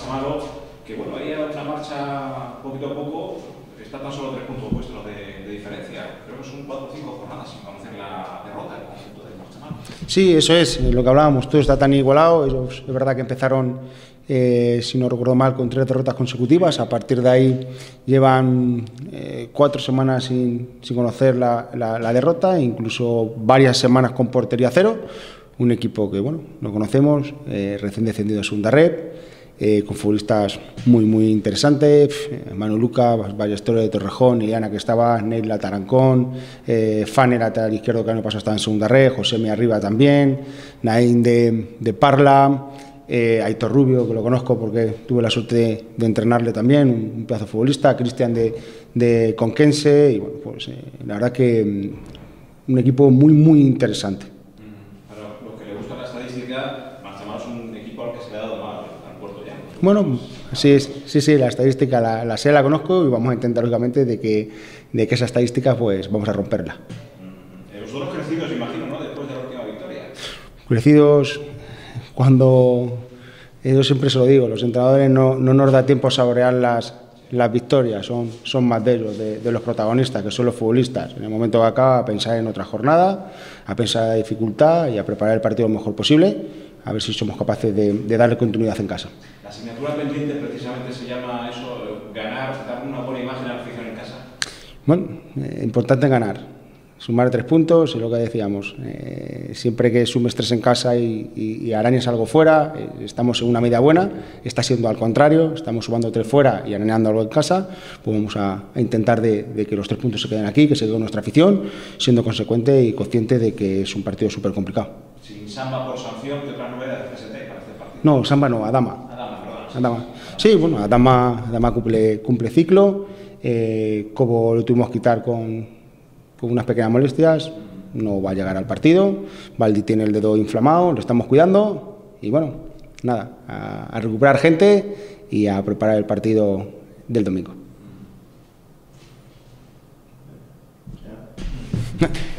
Marchamalo, que bueno, ahí era una marcha poquito a poco, está tan solo 3 puntos vuestros de diferencia. Creo que son 4 o 5 jornadas sin conocer la derrota del conjunto del Marchamalo. Pero lo que le gusta a la estadística, Marchamalo es un equipo al que se le ha dado mal al Puerto Llano. Bueno, sí, la estadística la sé, la conozco y vamos a intentar, lógicamente, de que esa estadística pues vamos a romperla. Vosotros crecidos, imagino, ¿no? Después de la última victoria. Crecidos, cuando yo siempre se lo digo, los entrenadores no nos da tiempo a saborear las victorias, son más de ellos, de los protagonistas, que son los futbolistas. En el momento que acaba, a pensar en otra jornada, a pensar en la dificultad y a preparar el partido lo mejor posible, a ver si somos capaces de darle continuidad en casa. La asignatura pendiente precisamente se llama eso, ganar, dar una buena imagen a la afición en casa. Bueno, importante ganar. Sumar 3 puntos, es lo que decíamos, siempre que sumes 3 en casa y arañes algo fuera, estamos en una media buena, está siendo al contrario, estamos sumando 3 fuera y arañando algo en casa, pues vamos a intentar de que los 3 puntos se queden aquí, que se quede nuestra afición, siendo consecuente y consciente de que es un partido súper complicado. Sin Samba por sanción, ¿qué otras novedades presentáis para este partido? No, Samba no, Adama. Adama. Sí, bueno, Adama cumple ciclo, Cobo lo tuvimos que quitar con unas pequeñas molestias, no va a llegar al partido, Valdi tiene el dedo inflamado, lo estamos cuidando y bueno, nada, a recuperar gente y a preparar el partido del domingo.